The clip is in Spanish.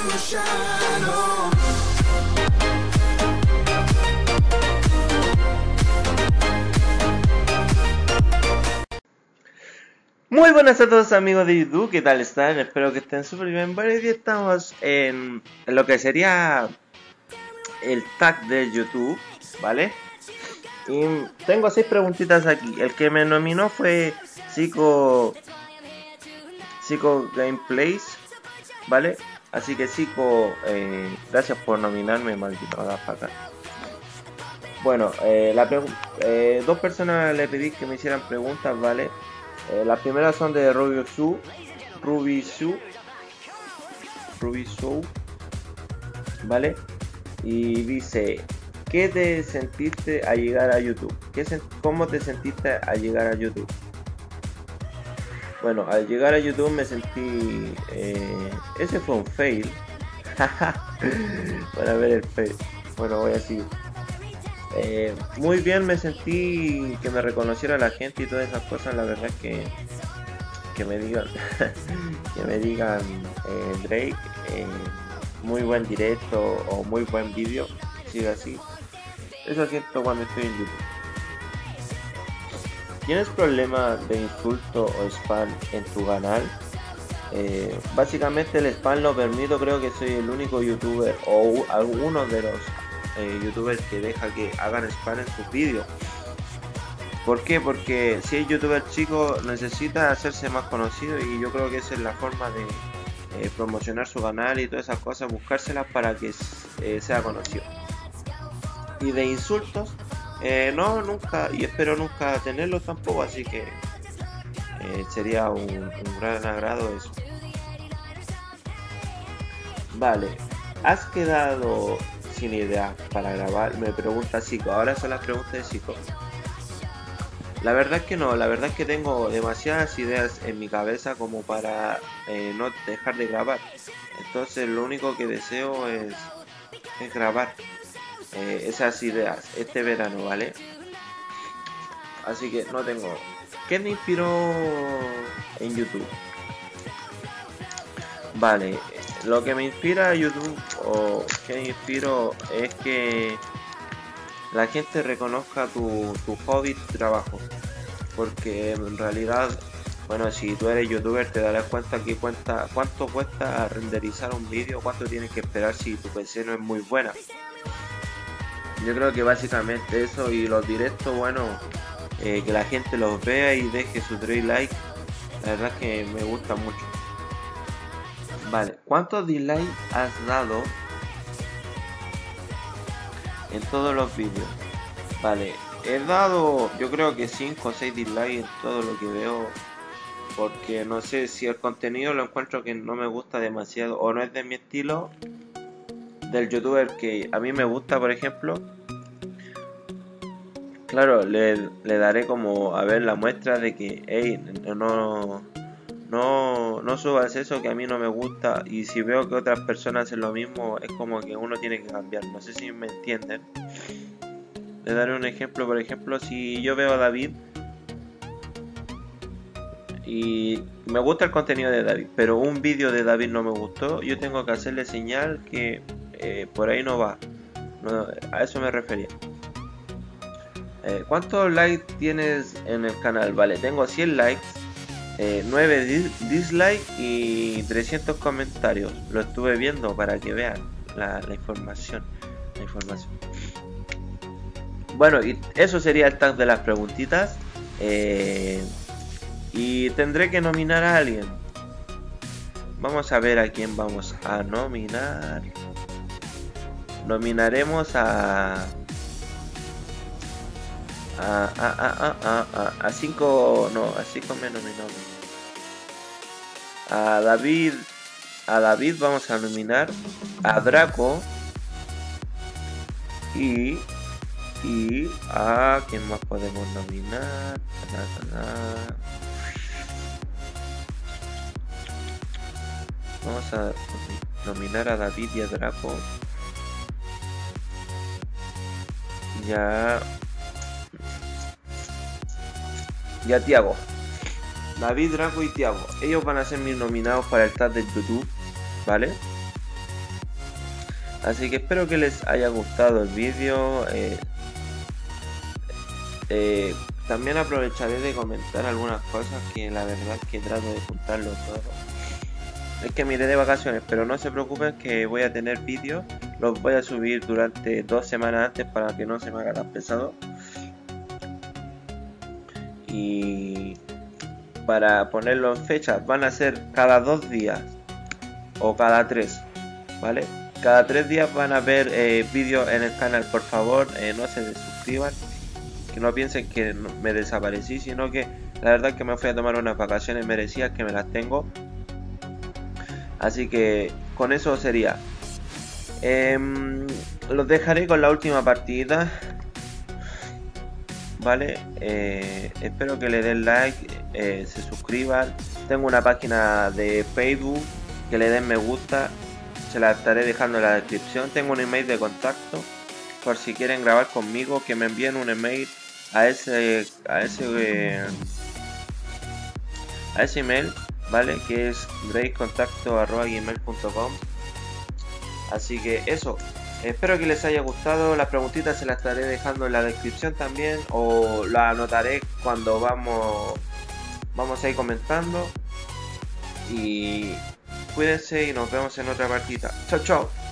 Muy buenas a todos amigos de YouTube, ¿qué tal están? Espero que estén súper bien. Bueno, hoy estamos en lo que sería el tag de YouTube, ¿vale? Y tengo 6 preguntitas aquí. El que me nominó fue Zico Gameplays, ¿vale? Así que Zico, gracias por nominarme, maldito motherfucker. Bueno, dos personas le pedí que me hicieran preguntas, ¿vale? Las primeras son de Ruby Su, ¿vale? Y dice, ¿qué te sentiste al llegar a YouTube? ¿Cómo te sentiste al llegar a YouTube? Bueno, al llegar a YouTube me sentí... ese fue un fail. Para ver el fail. Bueno, voy a seguir. Muy bien, me sentí que me reconociera la gente y todas esas cosas. La verdad es que me digan que me digan Drake, muy buen directo o muy buen vídeo, sigue así. Eso siento cuando estoy en YouTube. ¿Tienes problemas de insulto o spam en tu canal? Básicamente el spam lo permito, creo que soy el único youtuber o algunos de los youtubers que deja que hagan spam en sus vídeos. ¿Por qué? Porque si el youtuber chico necesita hacerse más conocido, y yo creo que esa es la forma de promocionar su canal y todas esas cosas, buscárselas para que sea conocido. Y de insultos, no, nunca, y espero nunca tenerlos tampoco, así que sería un gran agrado eso. Vale, ¿has quedado sin ideas para grabar? Me pregunta Zico. Ahora son las preguntas de Zico. La verdad es que no, la verdad es que tengo demasiadas ideas en mi cabeza como para no dejar de grabar. Entonces lo único que deseo es grabar esas ideas este verano, ¿vale? Así que no tengo... ¿Qué me inspiró en YouTube? Vale, lo que me inspira a YouTube o que me inspiro es que la gente reconozca tu hobby, tu trabajo. Porque en realidad, bueno, si tú eres youtuber te darás cuenta que cuánto cuesta renderizar un vídeo, cuánto tienes que esperar si tu PC no es muy buena. Yo creo que básicamente eso, y los directos, bueno, que la gente los vea y deje su 3 likes, la verdad es que me gusta mucho. Vale, ¿cuántos dislikes has dado en todos los vídeos? Vale, he dado yo creo que 5 o 6 dislikes en todo lo que veo, porque no sé si el contenido lo encuentro que no me gusta demasiado o no es de mi estilo, del youtuber que a mí me gusta, por ejemplo. Claro, le daré como a ver la muestra de que hey, no subas eso que a mí no me gusta, y si veo que otras personas hacen lo mismo es como que uno tiene que cambiar. No sé si me entienden. Le daré un ejemplo. Por ejemplo, si yo veo a David y me gusta el contenido de David, pero un vídeo de David no me gustó, yo tengo que hacerle señal que por ahí no va. No, a eso me refería. ¿Cuántos likes tienes en el canal? Vale, tengo 100 likes, 9 dislikes y 300 comentarios. Lo estuve viendo para que vean la información. Bueno, y eso sería el tag de las preguntitas. Y tendré que nominar a alguien. Vamos a ver a quién vamos a nominar. Nominaremos a 5, no, a 5 me nominó. A David vamos a nominar, a Draco y a quién más podemos nominar. Vamos a nominar a David y a Draco. Ya. Y a Tiago. David, Draco y Tiago. Ellos van a ser mis nominados para el tag de YouTube, ¿vale? Así que espero que les haya gustado el vídeo. También aprovecharé de comentar algunas cosas que la verdad es que trato de juntarlo todo. Es que me iré de vacaciones, pero no se preocupen que voy a tener vídeos. Los voy a subir durante 2 semanas antes para que no se me haga tan pesado. Y para ponerlo en fechas, van a ser cada 2 días o cada 3, ¿vale? Cada 3 días van a ver vídeos en el canal. Por favor, no se desuscriban, que no piensen que me desaparecí, sino que la verdad es que me fui a tomar unas vacaciones merecidas, que me las tengo. Así que con eso sería. Los dejaré con la última partida, ¿vale? Espero que le den like, se suscriban. Tengo una página de Facebook, que le den me gusta, se la estaré dejando en la descripción. Tengo un email de contacto por si quieren grabar conmigo, que me envíen un email a ese email, ¿vale? Que es gracecontacto@gmail.com. Así que eso, espero que les haya gustado. Las preguntitas se las estaré dejando en la descripción también, o la anotaré cuando vamos a ir comentando. Y cuídense y nos vemos en otra partida. Chao, chao.